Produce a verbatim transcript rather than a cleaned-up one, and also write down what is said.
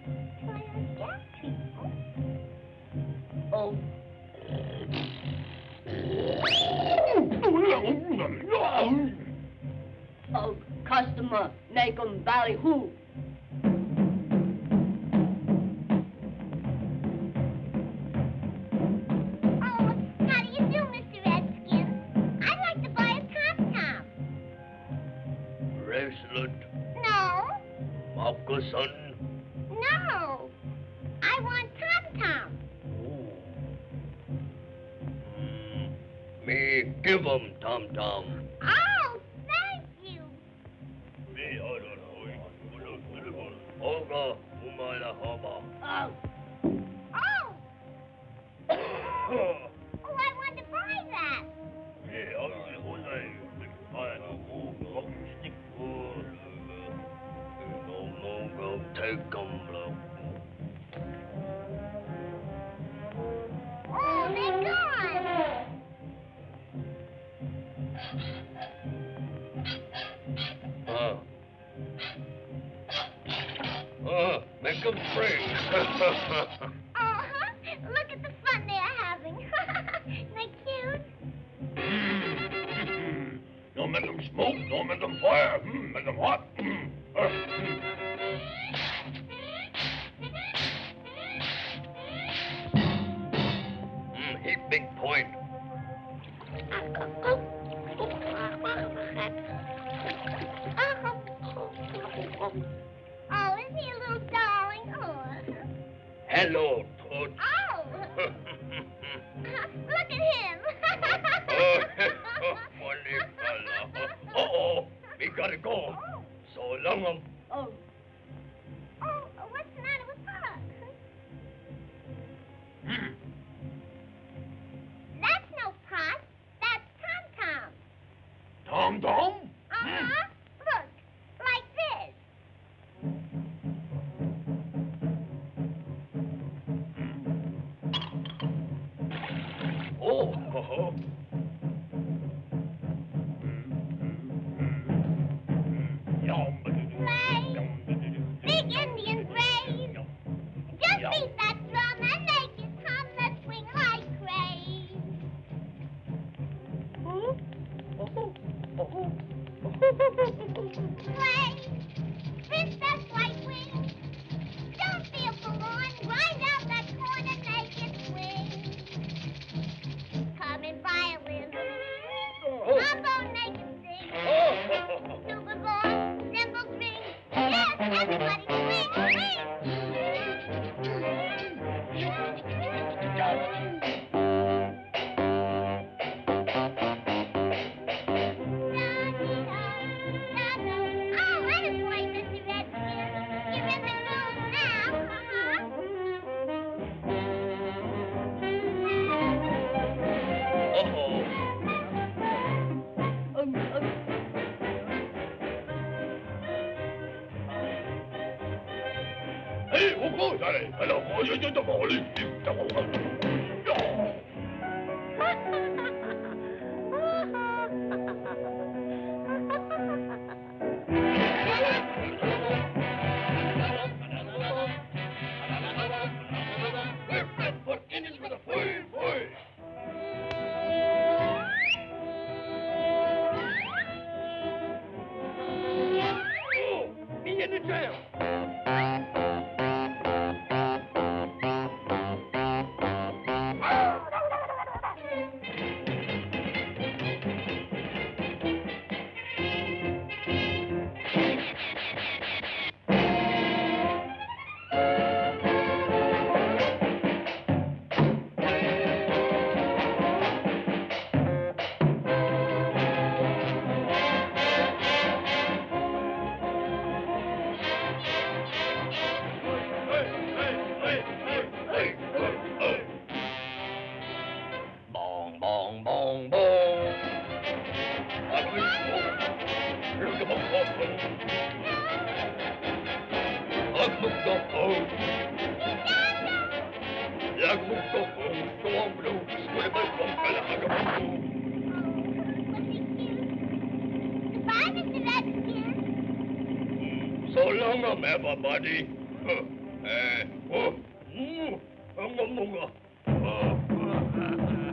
Oh. Oh, customer, make 'em ballyhoo. No. Moccasin? No. I want Tom-Tom. Mm, me give 'em Tom-Tom. Oh, thank you. Me, I don't know. Olga, umala haba. Oh. Oh. Oh, I want to buy that. Me, I don't know. I don't know. Stick wood. No, no, go take 'em, blow. Oh, they're gone. Uh. Uh, make 'em free. Uh-huh. Look at the fun they're having. They're cute. Don't make 'em smoke, don't make 'em fire. Mm, make 'em hot. Mm. Uh, mm. Mm, heap big point. Oh, isn't he a little darling? Oh. Hello, Toad. Oh. Look at him. Oh, funny fella. Uh-oh, we gotta go. So long, um. Oh. Oh, what's the matter with Pop? Hmm. That's no Pop. That's Tom-Tom. Tom-Tom? Uh-huh. Look, like this. Oh, ho, ho. Play. Big Indian brave. Just beat that drum and make it hum that swing like craze. Play. Twist that white wing. Don't feel forlorn. Grind out that corn and make it swing. Come in violin. Trombone make it sing. Tuba ball, cymbal string. Yes, everybody swing, Oh, let us play, Mister Redskin. You're in the mood now. Uh-oh. Um, um. Hey, Hugo, dale. Hello, oh, yo, yo, yo, yo, yo, yo. We're Redfoot Indians with a fui, fui. Oh, me in the jam. Bong, bong, bong, bong. Goodbye, Mister Redskin. So long, um, everybody. Huh. 에, 어, 우, 안 먹는가? 어,